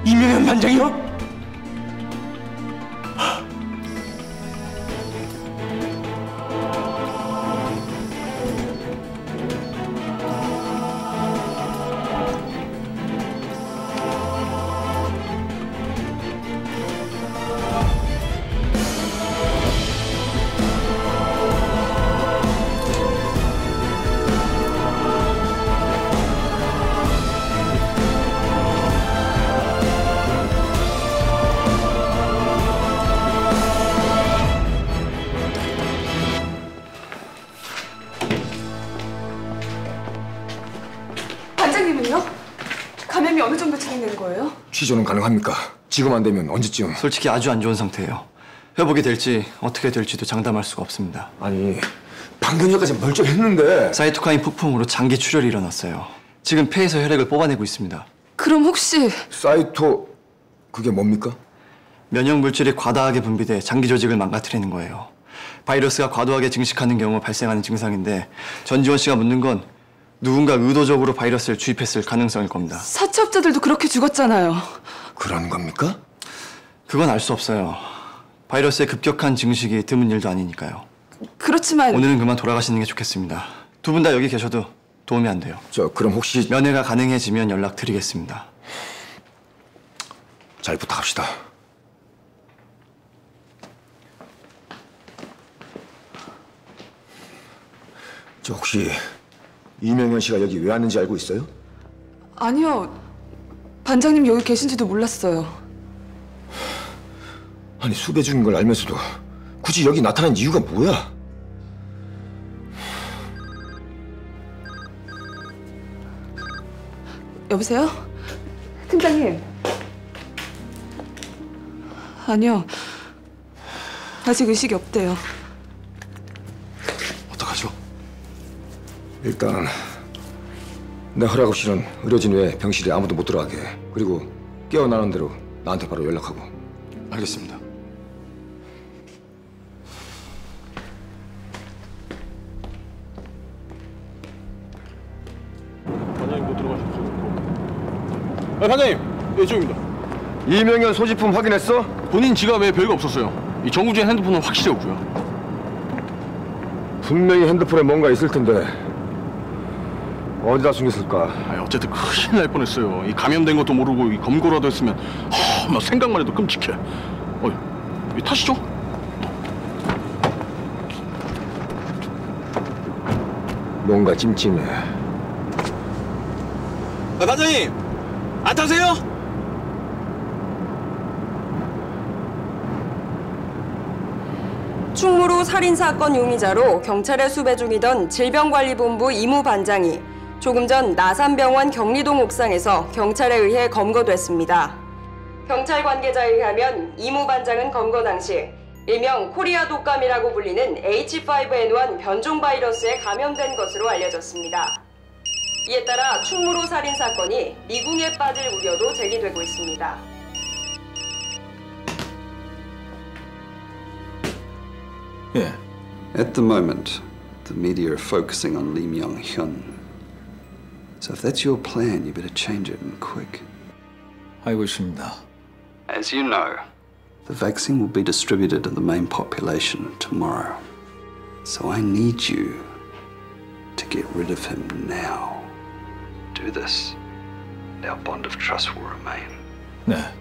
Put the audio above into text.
이명현 반장이요? 반장님은요? 감염이 어느 정도 진행된 거예요? 취조는 가능합니까? 지금 안 되면 언제쯤? 솔직히 아주 안 좋은 상태예요. 회복이 될지 어떻게 될지도 장담할 수가 없습니다. 아니, 방금 전까지 멀쩡했는데. 사이토카인 폭풍으로 장기 출혈이 일어났어요. 지금 폐에서 혈액을 뽑아내고 있습니다. 그럼 혹시 사이토, 그게 뭡니까? 면역 물질이 과다하게 분비돼 장기 조직을 망가뜨리는 거예요. 바이러스가 과도하게 증식하는 경우 발생하는 증상인데 전지원 씨가 묻는 건 누군가 의도적으로 바이러스를 주입했을 가능성일 겁니다. 사채업자들도 그렇게 죽었잖아요. 그런 겁니까? 그건 알 수 없어요. 바이러스의 급격한 증식이 드문 일도 아니니까요. 그렇지만 오늘은 그만 돌아가시는 게 좋겠습니다. 두 분 다 여기 계셔도 도움이 안 돼요. 그럼 혹시 면회가 가능해지면 연락드리겠습니다. 잘 부탁합시다. 혹시 이명현 씨가 여기 왜 왔는지 알고 있어요? 아니요. 반장님 여기 계신지도 몰랐어요. 아니, 수배 중인 걸 알면서도 굳이 여기 나타난 이유가 뭐야? 여보세요? 팀장님. 아니요. 아직 의식이 없대요. 어떡하죠? 일단 내 허락 없이는 의료진 외에 병실에 아무도 못 들어가게 해. 그리고 깨어나는 대로 나한테 바로 연락하고. 알겠습니다. 반장님 못 들어가셨어요. 반장님, 이쪽입니다. 이명현 소지품 확인했어? 본인 지갑에 별거 없었어요. 이 정우진 핸드폰은 확실히 없고요. 분명히 핸드폰에 뭔가 있을 텐데 어디다 숨겼을까? 어쨌든 큰일 날 뻔했어요. 이 감염된 것도 모르고 이 검거라도 했으면 막 생각만 해도 끔찍해. 이 타시죠? 뭔가 찜찜해. 반장님! 안 타세요? 충무로 살인사건 용의자로 경찰에 수배 중이던 질병관리본부 이무 반장이 조금 전 나산병원 경리동 옥상에서 경찰에 의해 검거됐습니다. 경찰 관계자에 의하면 이무 반장은 검거 당시 일명 코리아 독감이라고 불리는 H5N1 변종 바이러스에 감염된 것으로 알려졌습니다. 이에 따라 충무로 살인사건이 미궁에 빠질 우려도 제기되고 있습니다. 예. At the moment, the media are focusing on Lee Myung-hyun. So if that's your plan, you better change it and quick. 알고 있습니다. As you know, the vaccine will be distributed to the main population tomorrow. So I need you to get rid of him now. Do this, and our bond of trust will remain. 네.